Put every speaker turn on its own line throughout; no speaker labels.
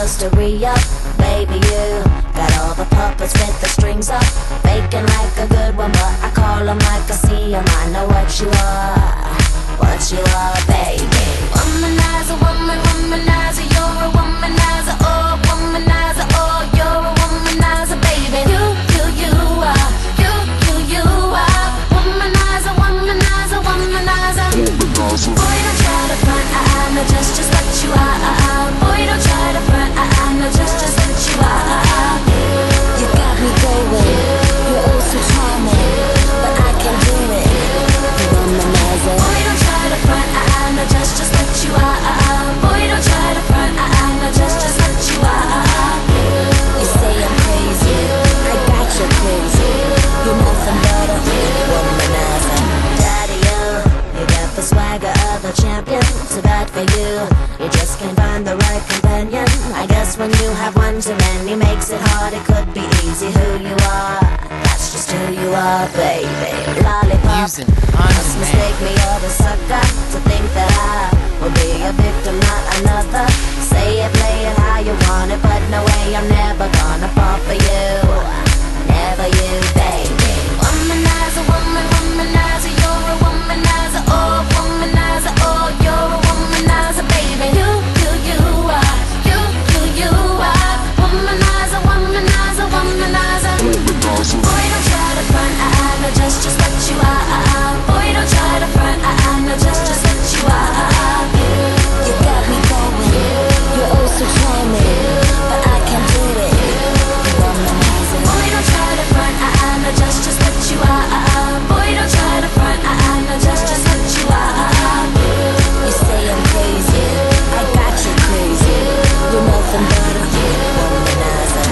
supposed to re-up. Baby, you got all the puppets with the strings up, faking like a good one, but I call them like I see them. I know what you are, baby. Womanizer, womanizer, you're a womanizer, oh, womanizer, oh, you're a womanizer, baby. You are, you are, womanizer, womanizer, womanizer. Boy, don't try to front, I know just what you are. Boy, don't try to front, I know just what you are. You got me going, you're oh so charming, but I can't do it. Womanizer. Boy, don't try to front, I know just what you are. Boy, don't try to front, I know just what you are. You say I'm crazy, I got you crazy. You're nothing but a womanizer. Daddy, you got the swagger of a champion. Too bad for you, you just can't find the right companion. I guess when you have one too many makes it hard. It could be easy who you are, that's just who you are, baby. Lollipop, must mistake me or the sucker to think that I will be a victim, not another. Say it, play it how you want it, but no way, I'm never gonna fall for you. Never you, baby. Womanizer, womanizer, you're a womanizer, oh, womanizer, oh, you're a womanizer, baby. You are, you are, womanizer, womanizer, womanizer. Boy, don't try to front, I know just what you are. Boy, don't try to front, I know just what you are. You got me going, you're oh so charming, but I can't do it. Womanizer. Boy, don't try to front, I know just what you are. Boy, don't try to front, I know just what you are. You say I'm crazy, I got you crazy. You're nothing but a womanizer.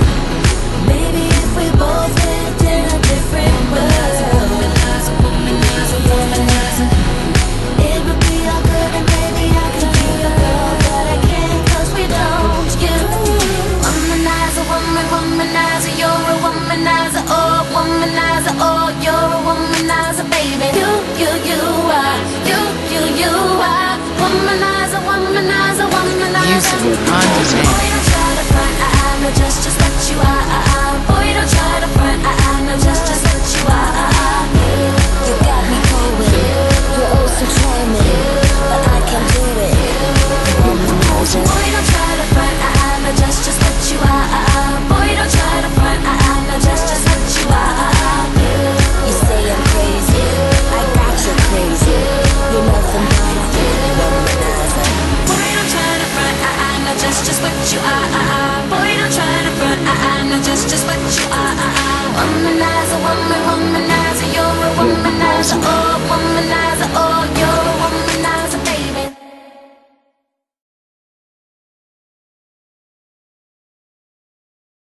Maybe if we both lived in a different world, womanizer, womanizer, womanizer, it would be all good and maybe I could be your girl, but I can't 'cause we don't. You womanizer, womanizer, you're a womanizer, oh, womanizer, oh, you're a womanizer, baby. You are, you are, womanizer, womanizer, womanizer. Boy, don't try to front, I know just what you are. Boy, don't try to front, I know just what you are. You got me going, you're oh so charming, but I can't do it. Womanizer. Boy, don't try to front, I know just what you are. Boy, don't try to front, I know just what you are. You say I'm crazy, I got you crazy. You're nothing but a womanizer. Boy, don't try to front, I know just what you are. Boy, don't try to front, I know just what you are. Womanizer, womanizer, you're a womanizer, oh, womanizer.